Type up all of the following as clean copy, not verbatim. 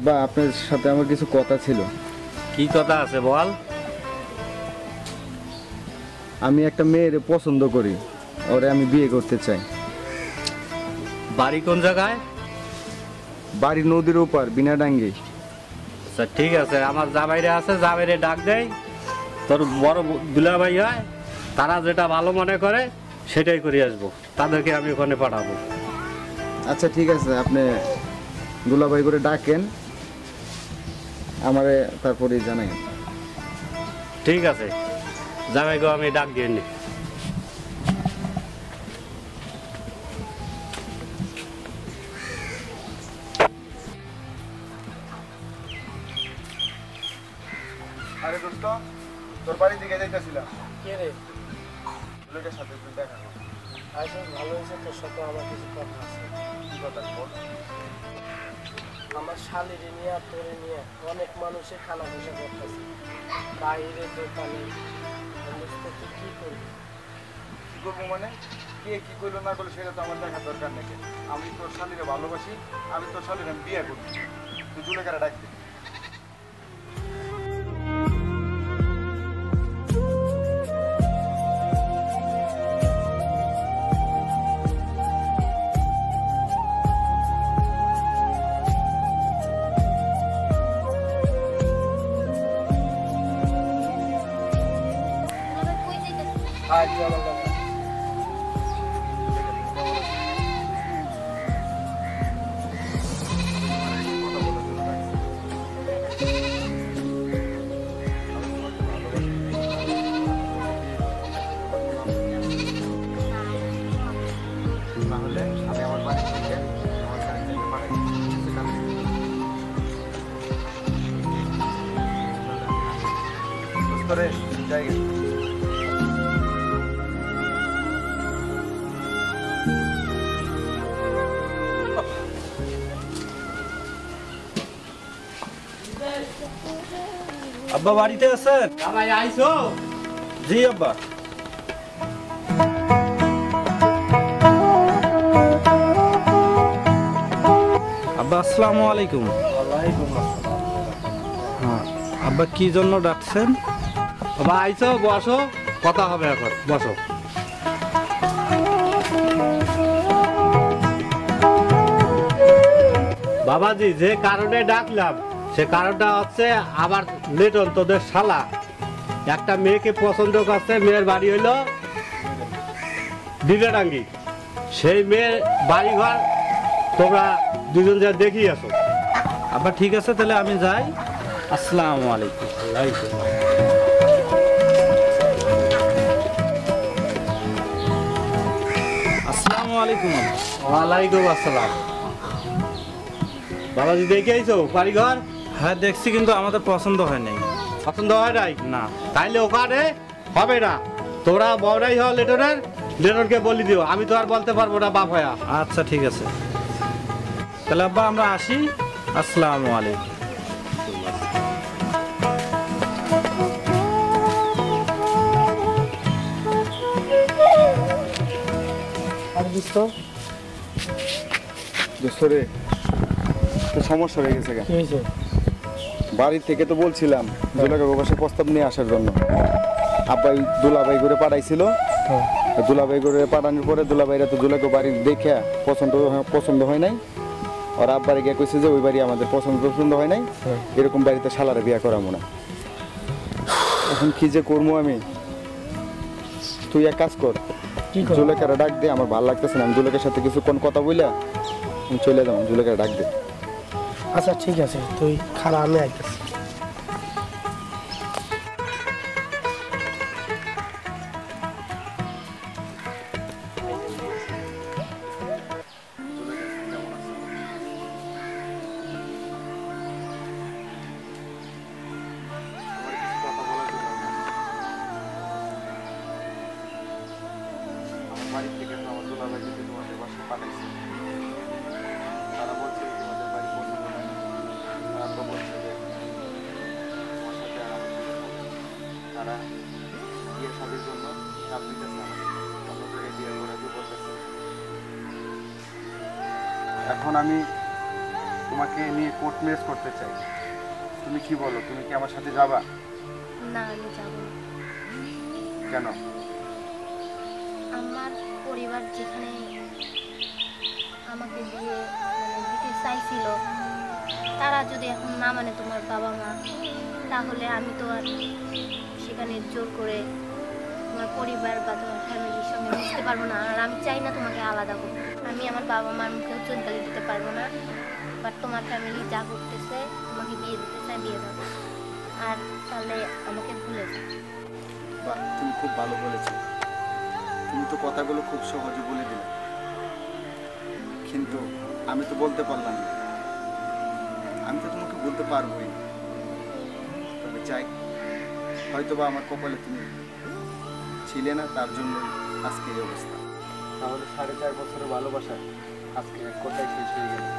আব্বা আপনার সাথে আমার কিছু কথা ছিল। কি কথা আছে বল। আমি একটা মেয়ের পছন্দ করি, ওরে আমি বিয়ে করতে চাই। বাড়ি কোন জায়গায়? বাড়ি নদীর ওপার, বিনাডাঙ্গি। আচ্ছা ঠিক আছে, আমার জামাইরে আছে, জামাইরে ডাক দেয়, তোর বড় দুলাভাই হয়, তারা যেটা ভালো মনে করে সেটাই করে আসবো, তাদেরকে আমি ওখানে পাঠাবো। আচ্ছা ঠিক আছে, আপনি দুলাভাই করে ডাকেন, আমারে তারপরে জানাই। ঠিক আছে, জামাইকে আমি ডাক দিয়ে নি। আরে দোস্ত, তোর বাড়ি দিকে যাইতেছিলাম। কে রে? লোকের সাথে তুই দেখা কর। আচ্ছা ভালো হয়েছে, তোর সাথে আমার কিছু কথা আছে। কি কথা বল? আমার শালিরে নিয়ে আর তোরে নিয়ে অনেক মানুষে খানা পয়সা করতেছে, বাইরে দোকানে। তুই কি করবি? কি করবো মানে? কে কি করলো না করলো সেটা তো আমার দেখার দরকার নাকি। আমি তোর শালীরে ভালোবাসি, আমি তোর শালীরে আমি বিয়ে করবি। তুই জুলেখারা ডাক দে। আজ আমার কথা তাহলে আমি আমার বাড়ি থেকে আমার বাড়ি থেকে পাঠাই দোস্তরে জায়গা। আব্বা বাড়িতে আছেন? জামাই আইছো? জি আব্বা। আব্বা আসসালামু আলাইকুম। ওয়ালাইকুম আসসালাম। হ্যাঁ আব্বা, কি জন্য ডাকছেন? বাবা আইছো, বসো, কথা হবে এখন, বসো। বাবাজি, যে কারণে ডাকলাম সে কারণটা হচ্ছে আমার লিটন, তোদের শালা একটা মেয়েকে পছন্দ করছে। মেয়ের বাড়ি হইলো দিদাডাঙ্গি। সেই মেয়ের বাড়ি ঘর তোমরা দুজন যা দেখি আসো। আব্বা ঠিক আছে, তাহলে আমি যাই। আসসালামু আলাইকুম। আসসালামু আলাইকুম। ওয়ালাইকুম আসসালাম। বাবাজি দেখে আইছো বাড়ি ঘর? হ্যাঁ দেখছি, কিন্তু আমাদের পছন্দ হয় নাই। পছন্দ হয় নাই? না। তাইলে ওখানে হবে না, তোরা বড়াই হও লিটনের, লিটনকে বলি দিও, আমি তো আর বলতে পারবো না বাপ হয়া। আচ্ছা ঠিক আছে, তাহলে আব্বা আমরা আসি। আসসালামু আলাইকুম। আর দোস্ত দোস্তরে তো সমস্যা হয়ে গেছে। কি হয়েছে? বাড়ি থেকে তো বলছিলাম জুলেখা বাসে প্রস্তাব নিয়ে আসার জন্য। আব্বাই দুলাভাই করে পাঠাইছিল। দুলাভাই করে পাঠানোর পরে দুলাভাইরা তো জুলেখা বাড়ি দেখে পছন্দ হয় নাই। আর আব্বারে গিয়ে কইছে যে ওই বাড়ি আমাদের পছন্দ হয় নাই, এরকম বাড়িতে শালারে বিয়ে করাবো না। এখন কি যে করবো আমি? তুই এক কাজ কর, জুলেখারা ডাক দে, আমার ভালো লাগতেছে না। আমি জুলেখার সাথে কিছু কোন কথা বইলা আমি চলে যাবো। জুলেখারা ডাক দে। আচ্ছা ঠিক আছে, তুই খারাপ, আমি আইতেছি। বাড়ি থেকে তো আমার দুলাভাই যদি তোমাদের বাসায় পাঠাইছে, তারা বলছে তোমাদের বাড়ি পছন্দ হয় না। তারা তো বলছে যে তোমার সাথে আর আমি বিয়ে করবো। তারা বিয়ে শাদীর জন্য চাপ দিতেছে, অন্য জায়গায় বিয়ে করে দিয়ে বলতেছে। এখন আমি তোমাকে নিয়ে কোর্ট ম্যারেজ করতে চাই। তুমি কি বলো, তুমি কি আমার সাথে যাবা? না, আমি যাব না। কেন? আমার পরিবার যেখানে আমাকে দিয়ে দিতে চাইছিল, তারা যদি এখন না মানে তোমার বাবা মা, তাহলে আমি তো আর সেখানে জোর করে তোমার পরিবার বা তোমার ফ্যামিলির সঙ্গে মিশতে পারবো না। আর আমি চাই না তোমাকে আলাদা করতে। আমি আমার বাবা মার মুখে চুনকালি দিতে পারবো না। বাট তোমার ফ্যামিলি যা করতেছে, তোমাকে বিয়ে দিতে চায়, বিয়ে দেবো। আর তাহলে আমাকে ভুলে যাও। বাহ, তুমি খুব ভালো বলেছো। তুমি তো কথাগুলো খুব সহজে বলে দিলে, কিন্তু আমি তো বলতে পারলাম না। আমি তো তোমাকে বলতে পারবোই, তবে চাই হয়তো বা আমার কপালে তুমি ছিলে না, তার জন্য আজকে এই অবস্থা। তাহলে 4.5 বছরের ভালোবাসা আজকে এক কথায় শেষ হয়ে গেল।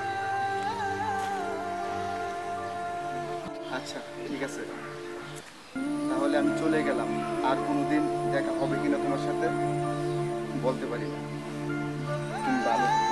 আচ্ছা ঠিক আছে, তাহলে আমি চলে গেলাম। আর কোনোদিন দেখা হবে কিনা তোমার সাথে বলতে পারি না। তুমি ভালো